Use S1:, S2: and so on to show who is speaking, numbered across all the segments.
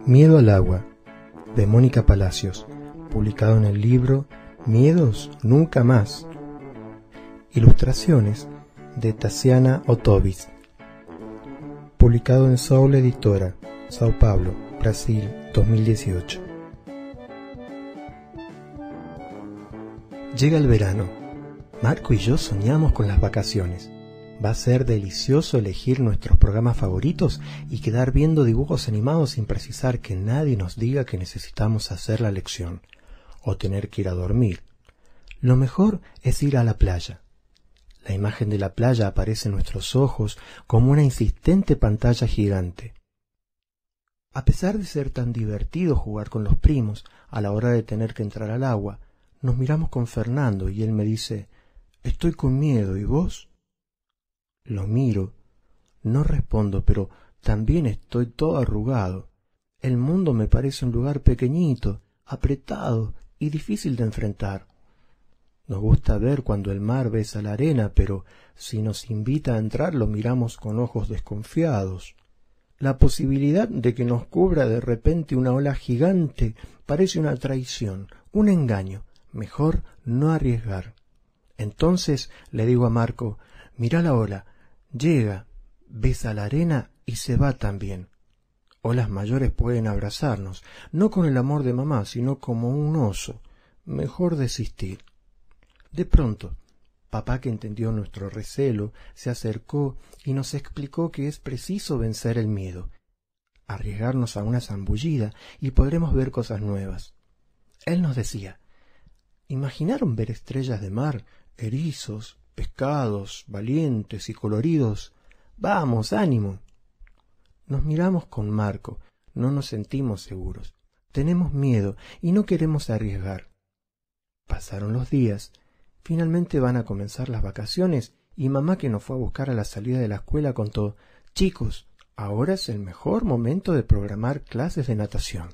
S1: Miedo al agua, de Mónica Palacios, publicado en el libro Miedos Nunca Más. Ilustraciones de Tassiana Otovis, publicado en Soul Editora, Sao Paulo, Brasil, 2018. Llega el verano. Marco y yo soñamos con las vacaciones. Va a ser delicioso elegir nuestros programas favoritos y quedar viendo dibujos animados sin precisar que nadie nos diga que necesitamos hacer la lección o tener que ir a dormir. Lo mejor es ir a la playa. La imagen de la playa aparece en nuestros ojos como una insistente pantalla gigante. A pesar de ser tan divertido jugar con los primos, a la hora de tener que entrar al agua, nos miramos con Fernando y él me dice: «Estoy con miedo, ¿y vos?». Lo miro, no respondo, pero también estoy todo arrugado. El mundo me parece un lugar pequeñito, apretado y difícil de enfrentar. Nos gusta ver cuando el mar besa la arena, pero si nos invita a entrar lo miramos con ojos desconfiados. La posibilidad de que nos cubra de repente una ola gigante parece una traición, un engaño. Mejor no arriesgar. Entonces le digo a Marco: «Mirá la ola. Llega, besa la arena y se va también». Olas mayores pueden abrazarnos, no con el amor de mamá, sino como un oso. Mejor desistir. De pronto, papá, que entendió nuestro recelo, se acercó y nos explicó que es preciso vencer el miedo, arriesgarnos a una zambullida y podremos ver cosas nuevas. Él nos decía: ¿imaginaron ver estrellas de mar, erizos, pescados, valientes y coloridos? ¡Vamos, ánimo! Nos miramos con Marco, no nos sentimos seguros. Tenemos miedo y no queremos arriesgar. Pasaron los días. Finalmente van a comenzar las vacaciones y mamá, que nos fue a buscar a la salida de la escuela, contó: «Chicos, ahora es el mejor momento de programar clases de natación».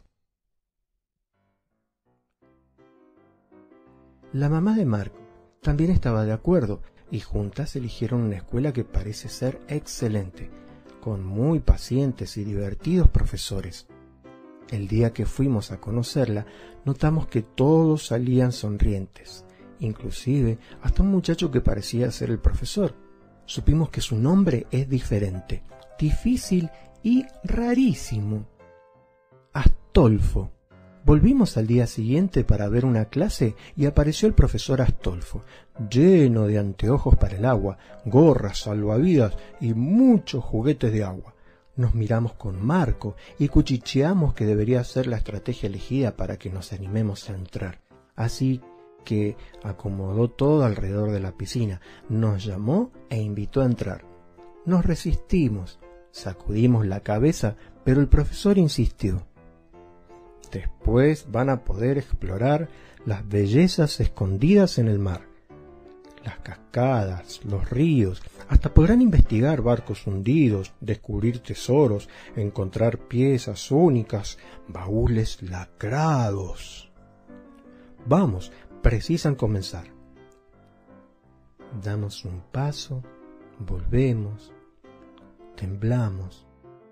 S1: La mamá de Marco también estaba de acuerdo y juntas eligieron una escuela que parece ser excelente, con muy pacientes y divertidos profesores. El día que fuimos a conocerla, notamos que todos salían sonrientes, inclusive hasta un muchacho que parecía ser el profesor. Supimos que su nombre es diferente, difícil y rarísimo: Astolfo. Volvimos al día siguiente para ver una clase y apareció el profesor Astolfo, lleno de anteojos para el agua, gorras, salvavidas y muchos juguetes de agua. Nos miramos con Marco y cuchicheamos que debería ser la estrategia elegida para que nos animemos a entrar. Así que acomodó todo alrededor de la piscina, nos llamó e invitó a entrar. Nos resistimos, sacudimos la cabeza, pero el profesor insistió. Después van a poder explorar las bellezas escondidas en el mar, las cascadas, los ríos, hasta podrán investigar barcos hundidos, descubrir tesoros, encontrar piezas únicas, baúles lacrados. Vamos, precisan comenzar. Damos un paso, volvemos, temblamos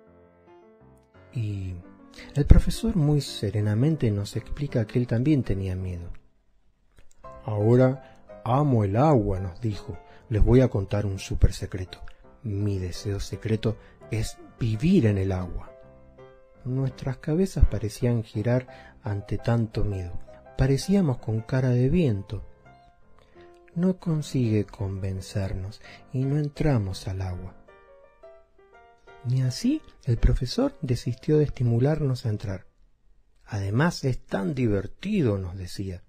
S1: y el profesor muy serenamente nos explica que él también tenía miedo. «Ahora amo el agua», nos dijo. «Les voy a contar un súper secreto. Mi deseo secreto es vivir en el agua». Nuestras cabezas parecían girar ante tanto miedo. Parecíamos con cara de viento. No consigue convencernos y no entramos al agua. Ni así el profesor desistió de estimularnos a entrar. «Además es tan divertido», nos decía.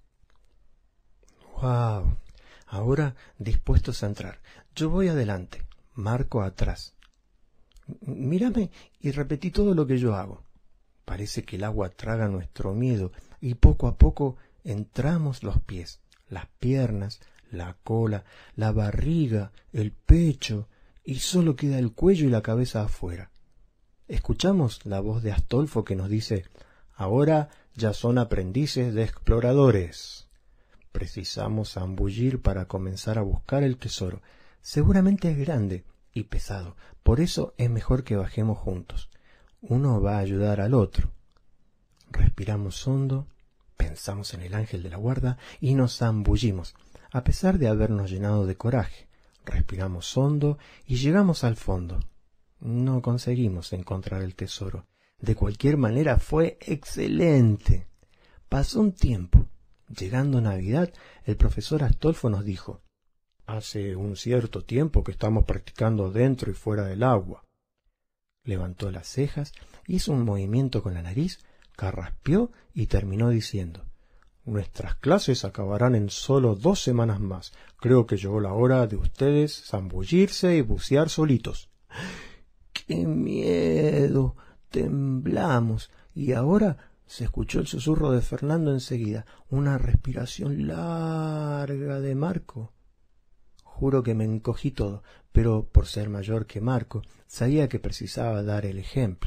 S1: ¡Wow! Ahora dispuestos a entrar. Yo voy adelante, Marco atrás. Mírame y repetí todo lo que yo hago. Parece que el agua traga nuestro miedo y poco a poco entramos los pies, las piernas, la cola, la barriga, el pecho, y solo queda el cuello y la cabeza afuera. Escuchamos la voz de Astolfo que nos dice: «Ahora ya son aprendices de exploradores. Precisamos zambullir para comenzar a buscar el tesoro. Seguramente es grande y pesado, por eso es mejor que bajemos juntos. uno va a ayudar al otro. Respiramos hondo, pensamos en el ángel de la guarda y nos zambullimos, a pesar de habernos llenado de coraje. Respiramos hondo y llegamos al fondo. No conseguimos encontrar el tesoro. De cualquier manera fue excelente. Pasó un tiempo. Llegando Navidad, el profesor Astolfo nos dijo: «Hace un cierto tiempo que estamos practicando dentro y fuera del agua». Levantó las cejas, hizo un movimiento con la nariz, carraspeó y terminó diciendo: «Nuestras clases acabarán en solo 2 semanas más. Creo que llegó la hora de ustedes zambullirse y bucear solitos». ¡Qué miedo! Temblamos. Y ahora se escuchó el susurro de Fernando enseguida, una respiración larga de Marco. Juro que me encogí todo, pero por ser mayor que Marco, sabía que precisaba dar el ejemplo.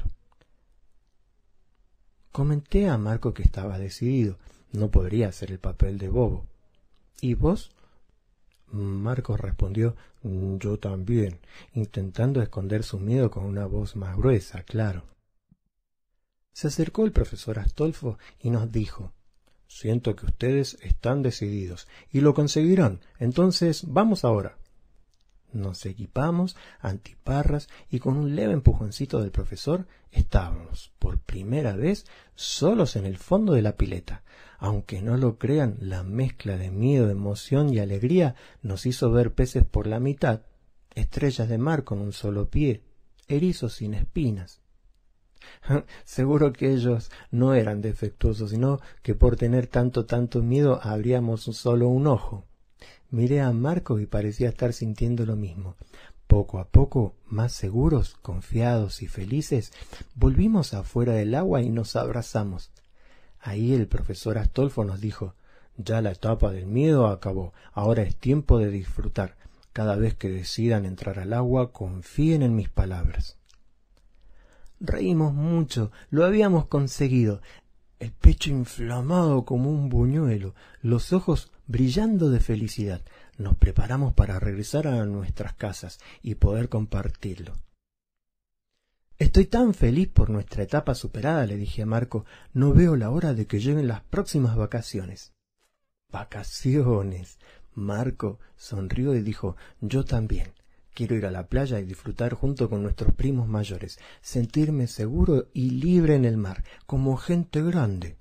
S1: Comenté a Marco que estaba decidido, no podría hacer el papel de bobo. ¿Y vos? Marco respondió: «Yo también», intentando esconder su miedo con una voz más gruesa, claro. Se acercó el profesor Astolfo y nos dijo: «Siento que ustedes están decididos y lo conseguirán, entonces vamos ahora». Nos equipamos, antiparras, y con un leve empujoncito del profesor estábamos, por primera vez, solos en el fondo de la pileta. Aunque no lo crean, la mezcla de miedo, emoción y alegría nos hizo ver peces por la mitad, estrellas de mar con un solo pie, erizos sin espinas. Seguro que ellos no eran defectuosos, sino que por tener tanto miedo abríamos solo un ojo. Miré a Marco y parecía estar sintiendo lo mismo. Poco a poco, más seguros, confiados y felices, volvimos afuera del agua y nos abrazamos. Ahí el profesor Astolfo nos dijo: «Ya la etapa del miedo acabó, ahora es tiempo de disfrutar. Cada vez que decidan entrar al agua, confíen en mis palabras». Reímos mucho, lo habíamos conseguido. El pecho inflamado como un buñuelo, los ojos brillando de felicidad. Nos preparamos para regresar a nuestras casas y poder compartirlo. «Estoy tan feliz por nuestra etapa superada», le dije a Marco. «No veo la hora de que lleguen las próximas vacaciones». «¿Vacaciones?». Marco sonrió y dijo: «Yo también. Quiero ir a la playa y disfrutar junto con nuestros primos mayores, sentirme seguro y libre en el mar, como gente grande».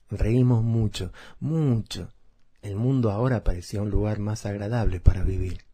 S1: Reímos mucho, mucho. El mundo ahora parecía un lugar más agradable para vivir.